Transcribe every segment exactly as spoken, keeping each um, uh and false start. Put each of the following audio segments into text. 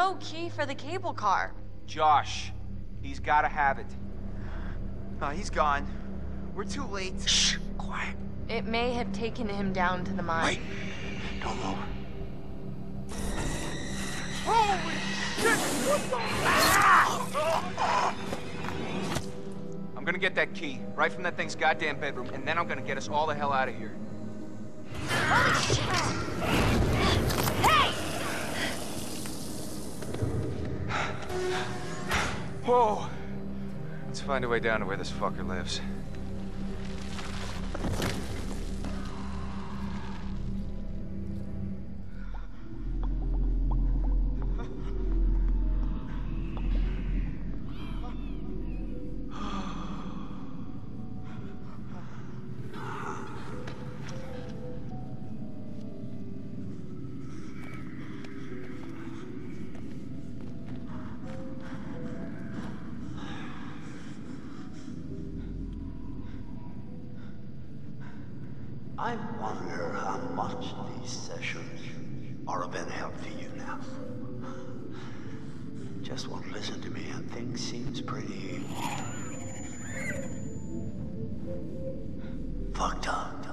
no key for the cable car. Josh, he's gotta have it. Uh, he's gone. We're too late. Shh, quiet. It may have taken him down to the mine. Wait, don't move. Holy shit! What the? Ah! I'm gonna get that key, right from that thing's goddamn bedroom, and then I'm gonna get us all the hell out of here. Holy shit! Hey! Whoa! Let's find a way down to where this fucker lives. I wonder how much these sessions are of any help to you now. Just won't listen to me and things seems pretty... fucked up.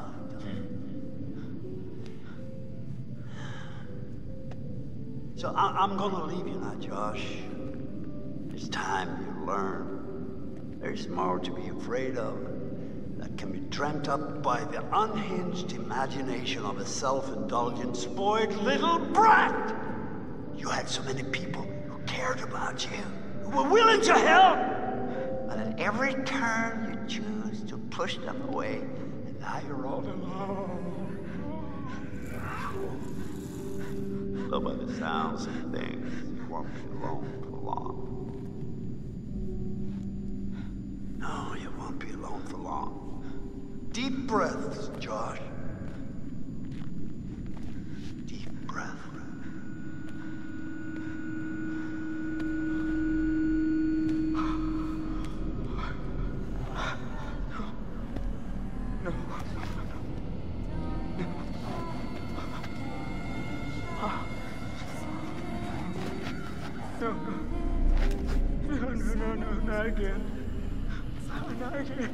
So I I'm gonna leave you now, Josh. It's time you learn. There's more to be afraid of that can be dreamt up by the unhinged imagination of a self-indulgent, spoiled little brat. You had so many people who cared about you, who were willing to help, but at every turn you choose to push them away, and now you're all alone. So by the sounds of things, you won't be alone for long. No, you won't be alone for long. Deep breaths, Josh. Deep breath. No. No. No, no, no, no, not again. Not again.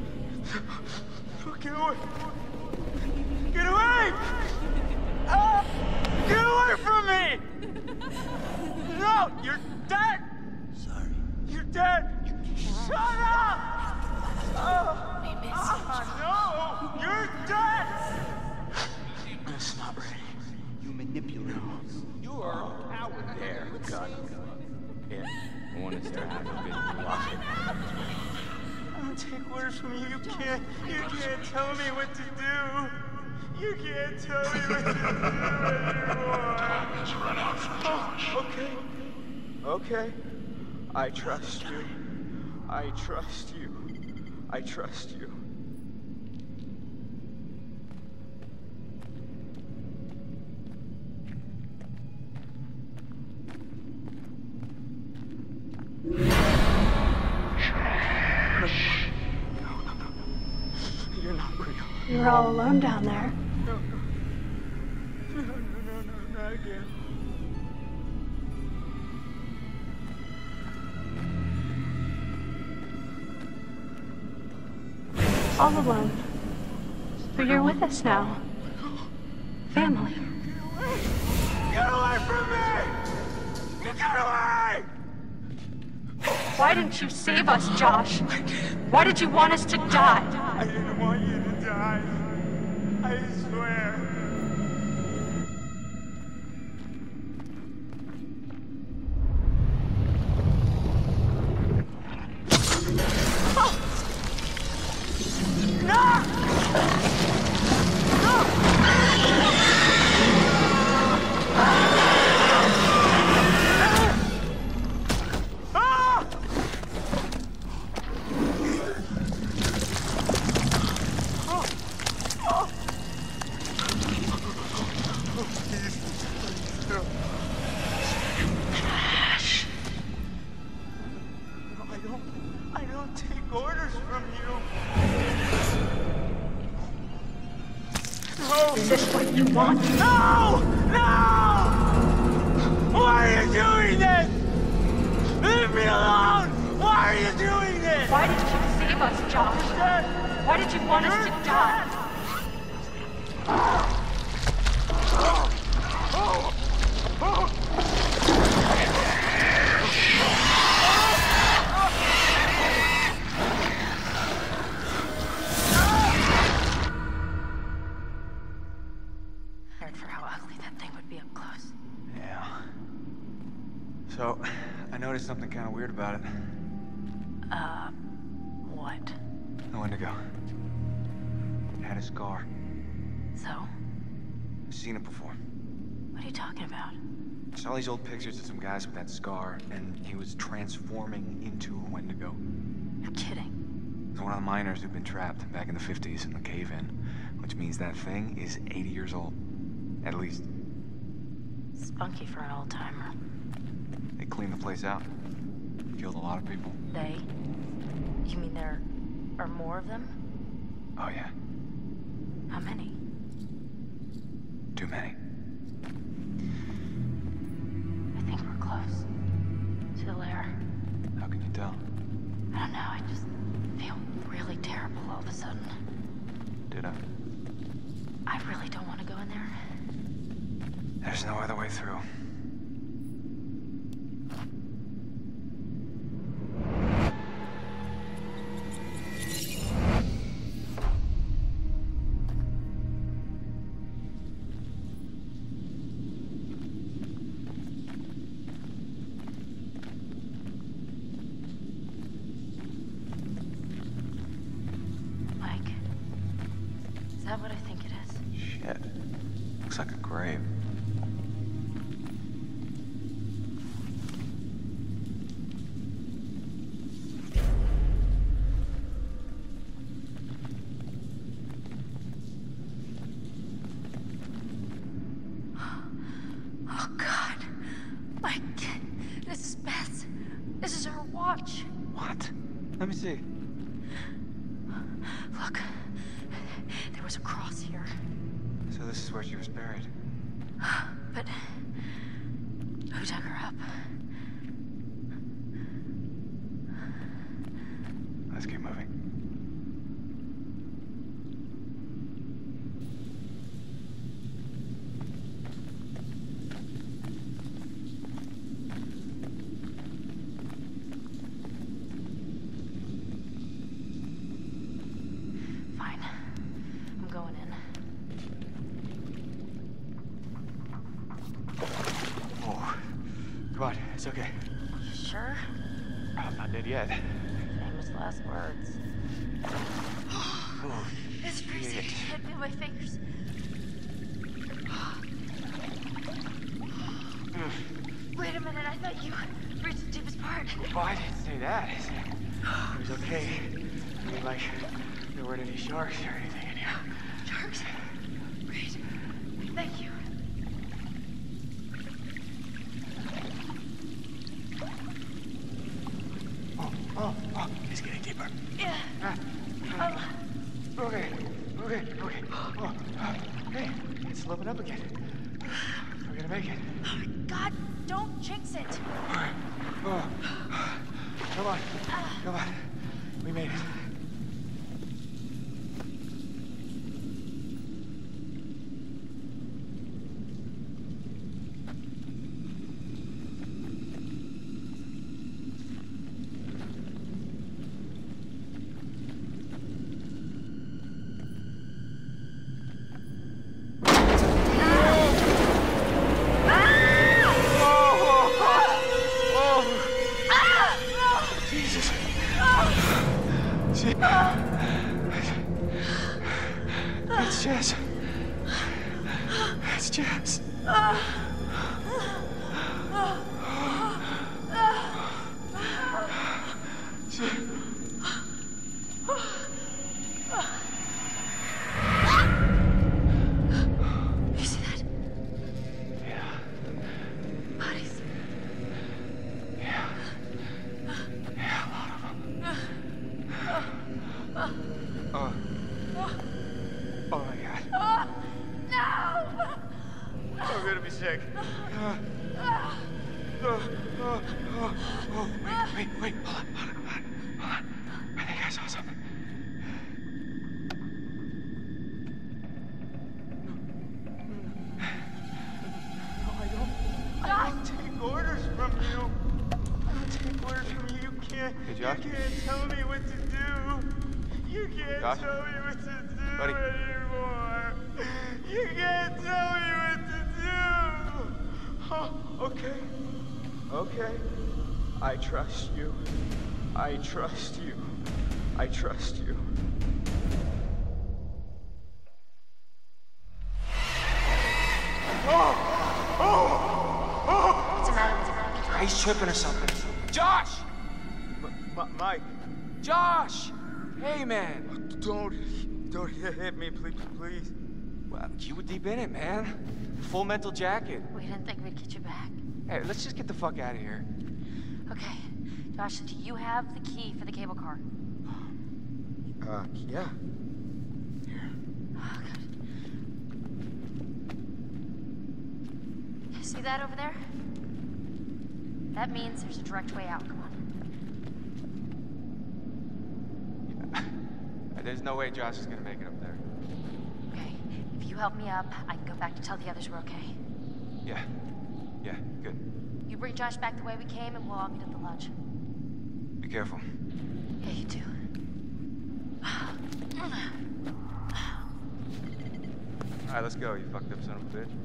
Get away! Get away! Ah! Get away from me! No! You're dead! Sorry. You're dead! Shut up! Oh. We miss Ah, no! You're dead! It's not ready. You manipulate. You are a coward there. God. Yeah. I want to start having a bit of philosophy. I don't take orders from you. You can't, you can't tell me what to do. You can't tell me what to do anymore. Time has run out for Josh. Oh, okay. Okay. I trust you. I trust you. I trust you. You're all alone down there. No, no. No, no, no, no, not again. All alone. But you're with us now. Family. Get away from me! Get away! Why didn't you save us, Josh? Why did you want us to die? I didn't want you to die. I swear. Oh! No! No! Is this what you want? No! No! Why are you doing save us, Josh? Why did you want us to die? Heard for how ugly that thing would be up close. Yeah. So, I noticed something kind of weird about it. Uh, what? The Wendigo. It had a scar. So? I've seen it before. What are you talking about? I saw these old pictures of some guys with that scar, and he was transforming into a Wendigo. You're kidding. It was one of the miners who'd been trapped back in the fifties in the cave-in, which means that thing is eighty years old. At least. Spunky for an old-timer. They cleaned the place out. Killed a lot of people. They? You mean there are more of them? Oh, yeah. How many? Too many. I think we're close. To the lair. How can you tell? I don't know, I just feel really terrible all of a sudden. Did I? I really don't want to go in there. There's no other way through. Mike, is that what I think it is? Shit. Looks like a grave. Oh, God. Mike, this is Beth. This is her watch. What? Let me see. Look, there was a cross here. So this is where she was buried. But who dug her up? Let's keep moving. Fine. I'm going in. Oh, come on, it's okay. You sure? I'm not dead yet. Famous last words. Oh, It's freezing. I can't feel my fingers. Wait a minute, I thought you reached the deepest part. Oh, I didn't say that. It was okay. I mean, like, there weren't any sharks or anything in here. Sharks? Great. Thank you. Oh, oh, oh, it's getting deeper. Yeah. Ah, ah. Oh, Okay, okay, okay. Oh, ah, hey, it's sloping up again. We're gonna make it. oh my God, don't jinx it. Oh, come on, come on. We made it. It's Jess. It's Jess. You see that? Yeah. Bodies. Yeah. Yeah, a lot of them. Oh. Oh my God. Oh, no! I'm gonna be sick. Uh, oh, oh, oh, oh. Wait, wait, wait. Hold on, hold on, hold on. I think I saw something. Josh? tell me what to do Buddy. anymore. You can't tell me what to do. Oh, okay. Okay. I trust you. I trust you. I trust you. Oh! Oh! Oh! What's the matter with him? He's tripping or something. Josh! M- M- Mike. Josh! Hey, man. Don't, don't hit me, please, please. Well, you were deep in it, man. Full mental jacket. We didn't think we'd get you back. Hey, let's just get the fuck out of here. Okay. Josh, do you have the key for the cable car? Uh, yeah. Here. Oh, God. See that over there? That means there's a direct way out. Come on. There's no way Josh is gonna make it up there. Okay. If you help me up, I can go back to tell the others we're okay. Yeah. Yeah, good. You bring Josh back the way we came, and we'll all meet at the lodge. Be careful. Yeah, you too. Alright, let's go, you fucked up son of a bitch.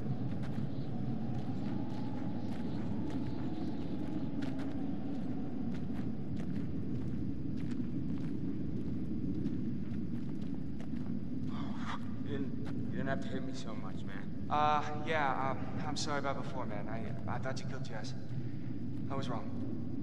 You didn't, you didn't have to hit me so much, man. Uh, yeah, um, I'm sorry about before, man. I, I thought you killed Jess. I was wrong.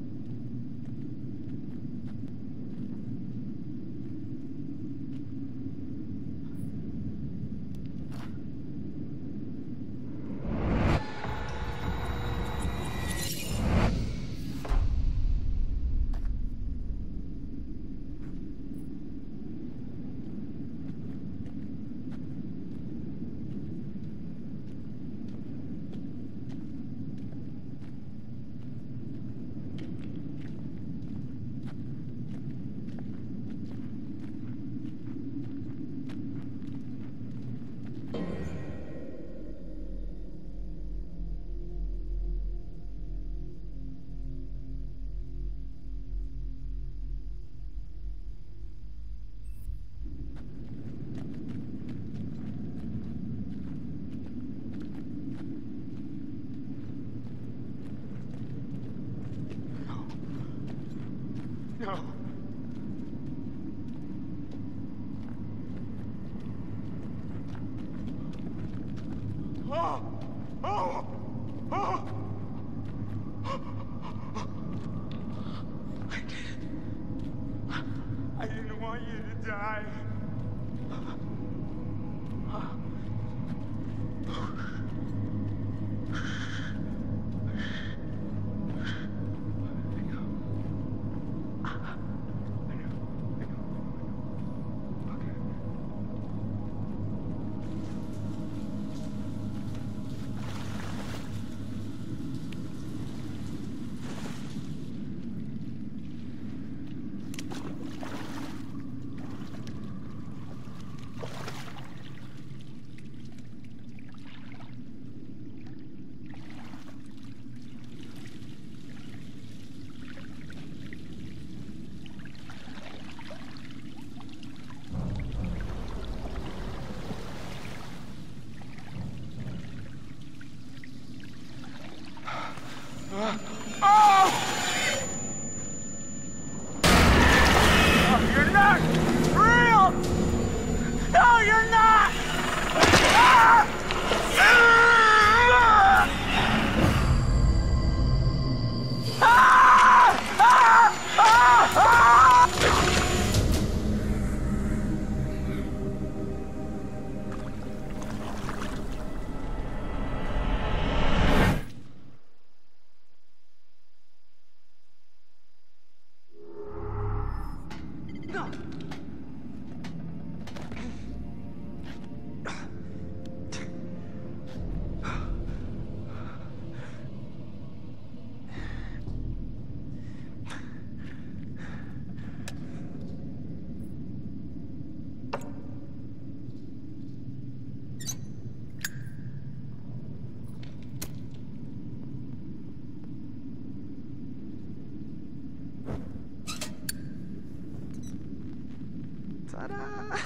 No. Oh! Oh! Oh! I didn't. I didn't want you to die. Ta-da!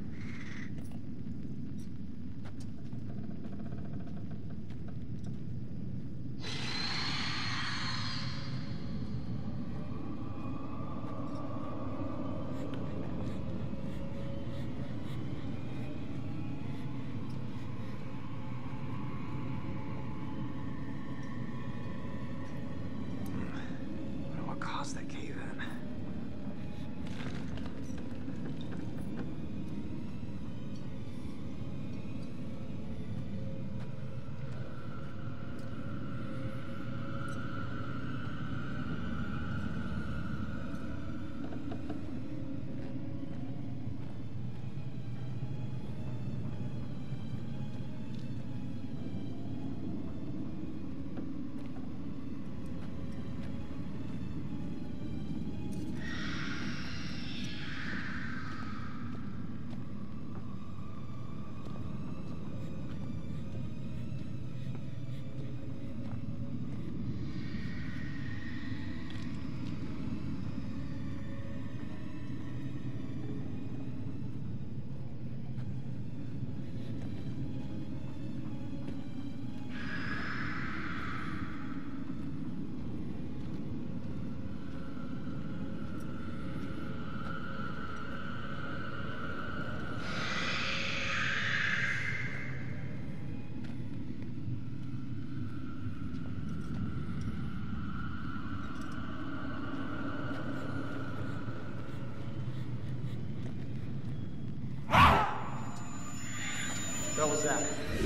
What was that?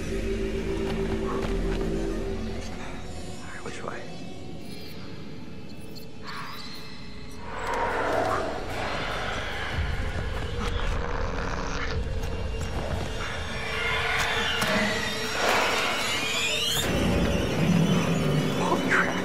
Which way? Holy crap.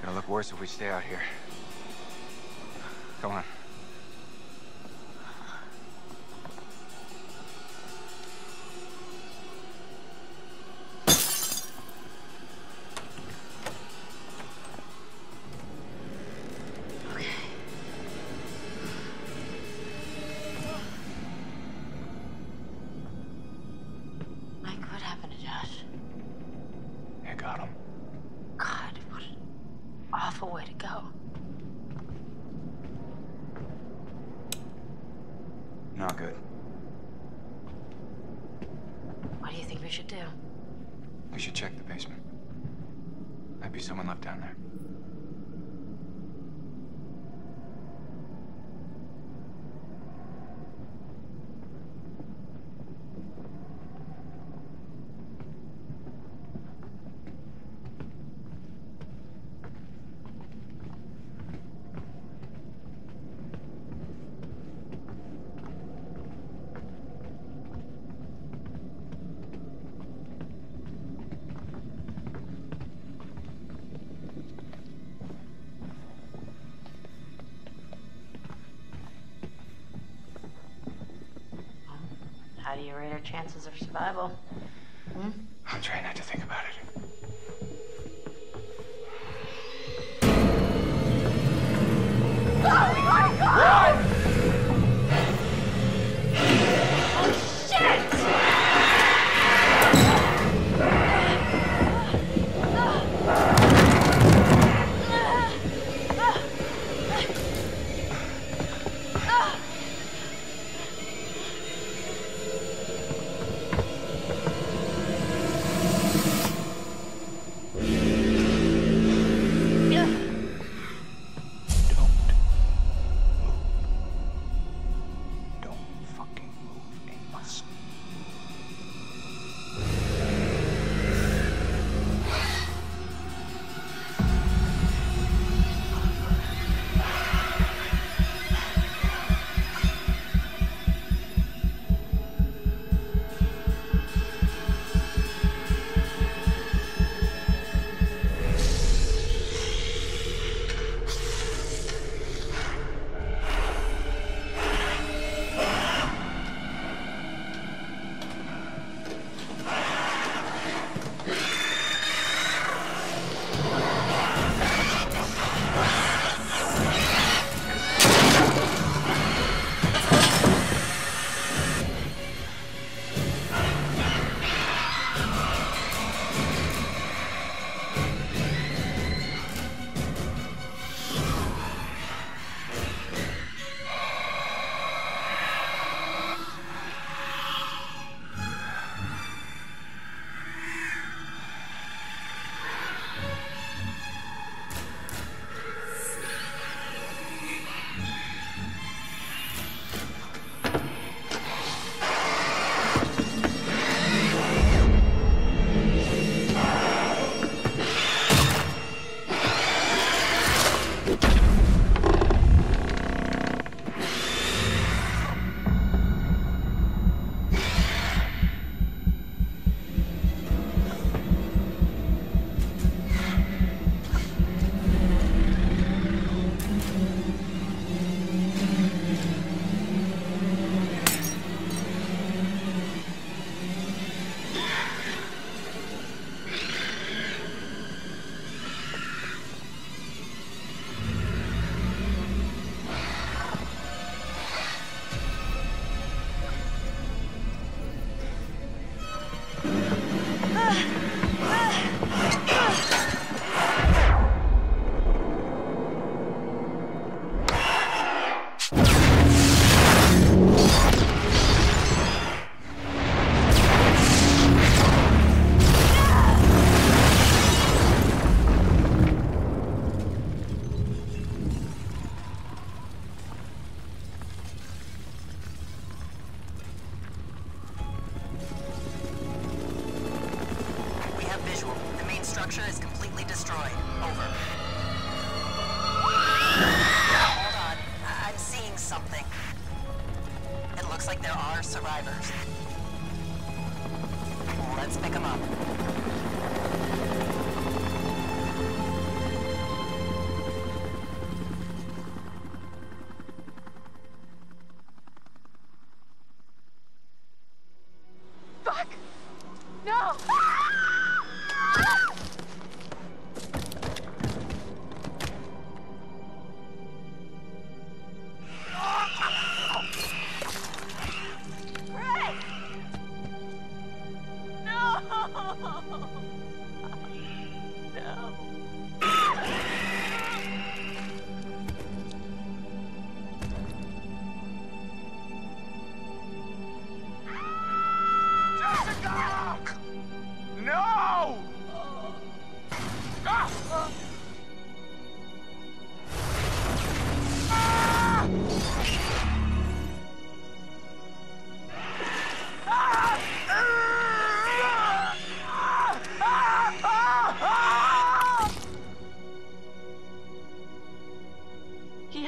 It'll look worse if we stay out here. Come on. Not good. What do you think we should do? We should check the basement. Might be someone left down there. How do you rate our chances of survival? Hmm? I'm trying not to think about it. Oh, we gotta go! Run! Oh, shit!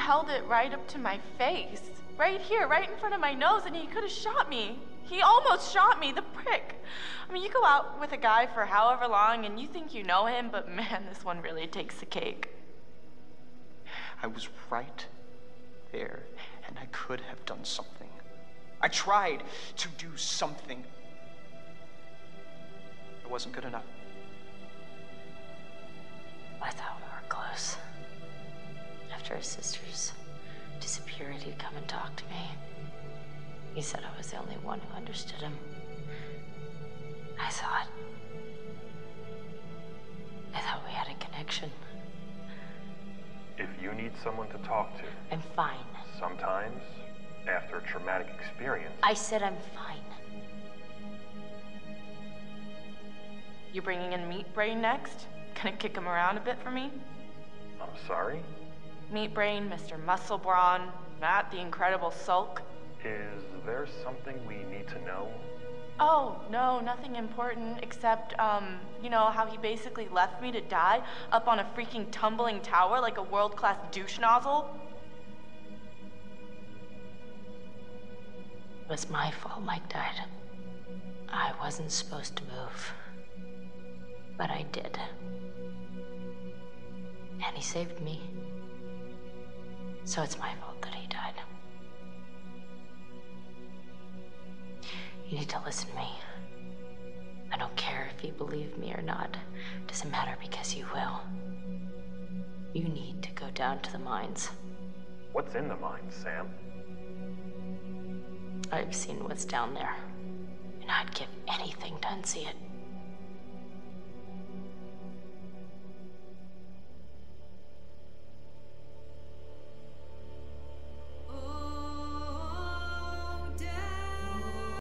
held it right up to my face. Right here, right in front of my nose, and he could have shot me. He almost shot me, the prick. I mean, you go out with a guy for however long and you think you know him, but man, this one really takes the cake. I was right there, and I could have done something. I tried to do something. It wasn't good enough. I thought we were close. After his sister's disappeared, he'd come and talk to me. He said I was the only one who understood him. I thought... I thought we had a connection. If you need someone to talk to... I'm fine. Sometimes, after a traumatic experience... I said I'm fine. You bringing in Meat Brain next? Gonna kick him around a bit for me? I'm sorry? Meat Brain, Mister Muscle Brawn, Matt the Incredible Sulk. Is there something we need to know? Oh, no, nothing important, except, um, you know, how he basically left me to die up on a freaking tumbling tower like a world-class douche nozzle? It was my fault Mike died. I wasn't supposed to move. But I did. And he saved me. So it's my fault that he died. You need to listen to me. I don't care if you believe me or not. Doesn't matter because you will. You need to go down to the mines. What's in the mines, Sam? I've seen what's down there. And I'd give anything to unsee it.